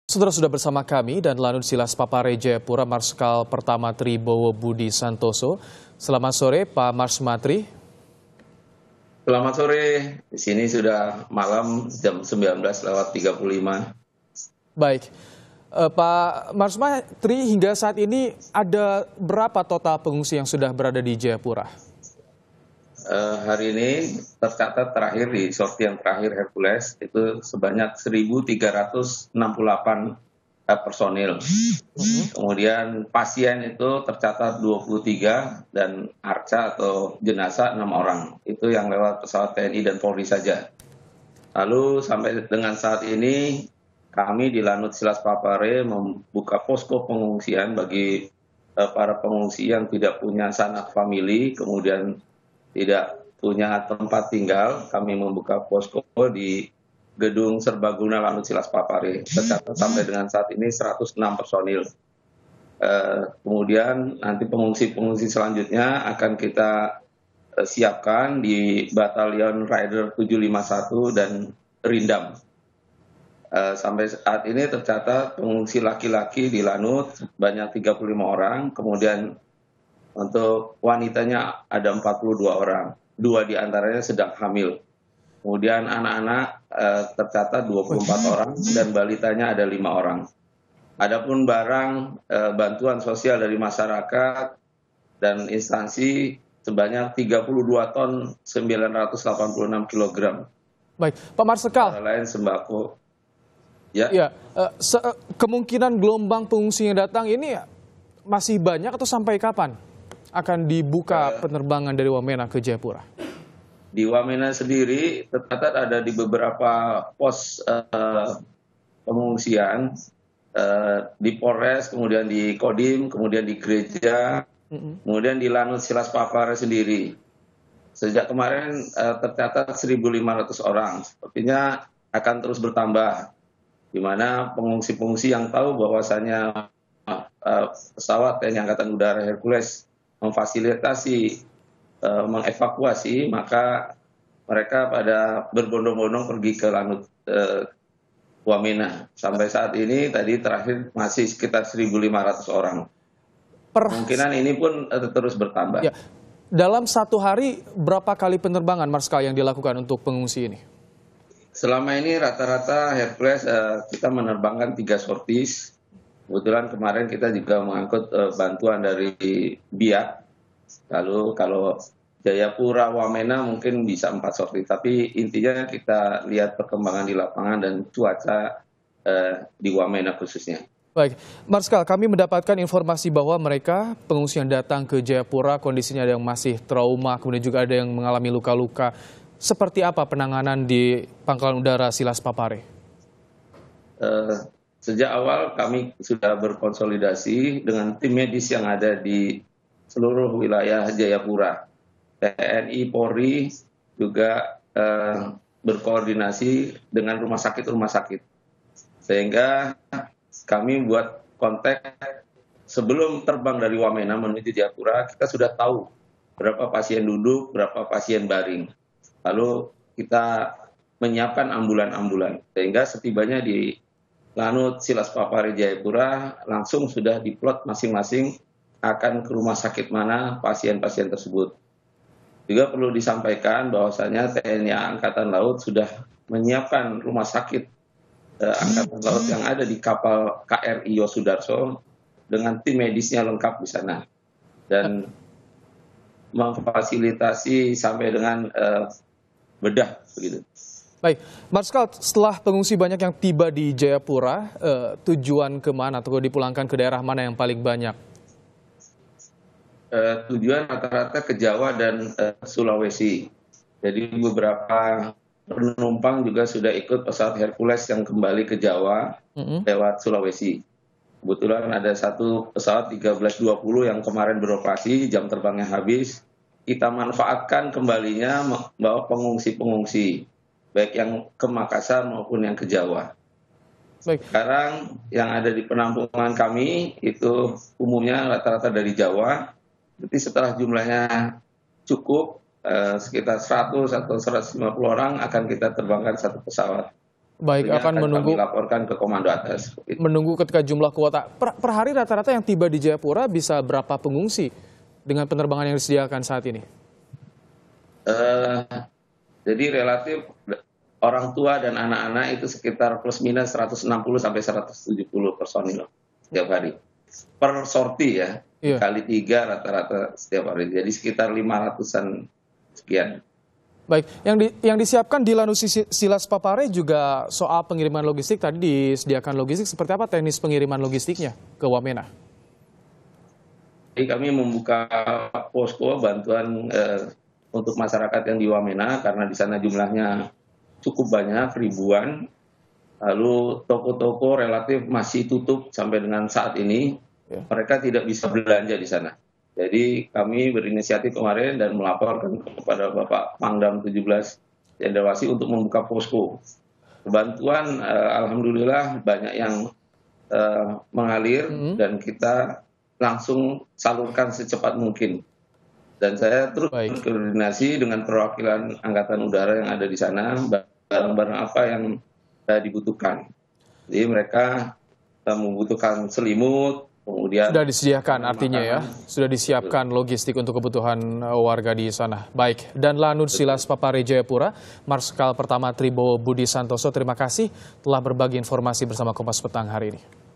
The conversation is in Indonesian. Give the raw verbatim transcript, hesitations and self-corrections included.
Saudara sudah bersama kami dan Lanut Silas Papare Jayapura Marskal Pertama Tribowo Budi Santoso. Selamat sore Pak Mars Matri. Selamat sore, di sini sudah malam jam sembilan belas lewat tiga puluh lima. Baik, uh, Pak Mars Matri, hingga saat ini ada berapa total pengungsi yang sudah berada di Jayapura? Uh, hari ini tercatat terakhir di sorti yang terakhir Hercules itu sebanyak seribu tiga ratus enam puluh delapan personil. Uh-huh. Kemudian pasien itu tercatat dua puluh tiga dan arca atau jenazah enam orang. Itu yang lewat pesawat T N I dan Polri saja. Lalu sampai dengan saat ini kami di Lanut Silas Papare membuka posko pengungsian bagi uh, para pengungsi yang tidak punya sanak famili, kemudian tidak punya tempat tinggal. Kami membuka posko di Gedung Serbaguna Lanut Silas Papare. Tercatat sampai dengan saat ini seratus enam personil. Uh, kemudian nanti pengungsi-pengungsi selanjutnya akan kita uh, siapkan di Batalion Rider tujuh lima satu dan Rindam. Uh, sampai saat ini tercatat pengungsi laki-laki di Lanut banyak tiga puluh lima orang, kemudian untuk wanitanya ada empat puluh dua orang, dua diantaranya sedang hamil. Kemudian anak-anak eh, tercatat dua puluh empat orang dan balitanya ada lima orang. Adapun barang eh, bantuan sosial dari masyarakat dan instansi sebanyak tiga puluh dua ton sembilan ratus delapan puluh enam kilogram. Baik, Pak Marsikal. Lain sembako. Ya, ya uh, kemungkinan gelombang pengungsi yang datang ini masih banyak atau sampai kapan akan dibuka penerbangan dari Wamena ke Jayapura? Di Wamena sendiri tercatat ada di beberapa pos uh, pengungsian uh, di Polres, kemudian di Kodim, kemudian di gereja, mm-hmm. kemudian di Lanut Silas Papare sendiri. Sejak kemarin uh, tercatat seribu lima ratus orang, sepertinya akan terus bertambah, di mana pengungsi-pengungsi yang tahu bahwasannya uh, pesawat T N I Angkatan Udara Hercules memfasilitasi, uh, mengevakuasi, maka mereka pada berbondong-bondong pergi ke Lanut uh, Wamena. Sampai saat ini tadi terakhir masih sekitar seribu lima ratus orang. Per... Kemungkinan ini pun uh, terus bertambah. Ya. Dalam satu hari berapa kali penerbangan Marskal yang dilakukan untuk pengungsi ini? Selama ini rata-rata Hercules uh, kita menerbangkan tiga sortis. Kebetulan kemarin kita juga mengangkut uh, bantuan dari Biak. Lalu kalau Jayapura, Wamena mungkin bisa empat sorti. Tapi intinya kita lihat perkembangan di lapangan dan cuaca uh, di Wamena khususnya. Baik, Marskal, kami mendapatkan informasi bahwa mereka pengungsi yang datang ke Jayapura kondisinya ada yang masih trauma, kemudian juga ada yang mengalami luka-luka. Seperti apa penanganan di Pangkalan Udara Silas Papare? Uh, Sejak awal kami sudah berkonsolidasi dengan tim medis yang ada di seluruh wilayah Jayapura. T N I, Polri juga eh, berkoordinasi dengan rumah sakit-rumah sakit. Sehingga kami buat kontak sebelum terbang dari Wamena menuju Jayapura, kita sudah tahu berapa pasien duduk, berapa pasien baring. Lalu kita menyiapkan ambulan-ambulan. Sehingga setibanya di Lanut Silas Papare Jayapura langsung sudah diplot masing-masing akan ke rumah sakit mana pasien-pasien tersebut. Juga perlu disampaikan bahwasanya T N I Angkatan Laut sudah menyiapkan rumah sakit eh, Angkatan Laut yang ada di kapal K R I Yosudarso dengan tim medisnya lengkap di sana dan memfasilitasi sampai dengan eh, bedah begitu. Baik, Marskal, setelah pengungsi banyak yang tiba di Jayapura, eh, tujuan kemana atau dipulangkan ke daerah mana yang paling banyak? Eh, tujuan rata-rata ke Jawa dan eh, Sulawesi. Jadi beberapa penumpang juga sudah ikut pesawat Hercules yang kembali ke Jawa mm-hmm. lewat Sulawesi. Kebetulan ada satu pesawat tiga belas dua puluh yang kemarin beroperasi, jam terbangnya habis. Kita manfaatkan kembalinya membawa pengungsi-pengungsi, baik yang ke Makassar maupun yang ke Jawa. Baik. Sekarang yang ada di penampungan kami itu umumnya rata-rata dari Jawa. Jadi setelah jumlahnya cukup, eh, sekitar seratus atau seratus lima puluh orang akan kita terbangkan satu pesawat. Baik, Tentunya akan akan menunggu kami laporkan ke komando atas. menunggu ketika jumlah kuota. Per, per hari rata-rata yang tiba di Jayapura bisa berapa pengungsi dengan penerbangan yang disediakan saat ini? Eh, jadi relatif orang tua dan anak-anak itu sekitar plus minus seratus enam puluh sampai seratus tujuh puluh personil setiap hari. Per sorti ya, Iya. kali tiga rata-rata setiap hari. Jadi sekitar lima ratusan sekian. Baik, yang di, yang disiapkan di Lanut Sisi- Silas Papare juga soal pengiriman logistik, tadi disediakan logistik, seperti apa teknis pengiriman logistiknya ke Wamena? Jadi kami membuka posko bantuan eh, untuk masyarakat yang di Wamena karena di sana jumlahnya cukup banyak, ribuan. Lalu toko-toko relatif masih tutup sampai dengan saat ini. Ya. Mereka tidak bisa belanja di sana. Jadi kami berinisiatif kemarin dan melaporkan kepada Bapak Pangdam tujuh belas Cendrawasih untuk membuka posko. Bantuan eh, alhamdulillah banyak yang eh, mengalir Mhm. dan kita langsung salurkan secepat mungkin. Dan saya terus Baik. berkoordinasi dengan perwakilan Angkatan Udara yang ada di sana, barang-barang apa yang eh, dibutuhkan. Jadi mereka eh, membutuhkan selimut, kemudian Sudah disediakan artinya ya, makanan. sudah disiapkan logistik untuk kebutuhan eh, warga di sana. Baik, dan Lanut Silas Papare Jayapura, Marskal Pertama Tribowo Budi Santoso, terima kasih telah berbagi informasi bersama Kompas Petang hari ini.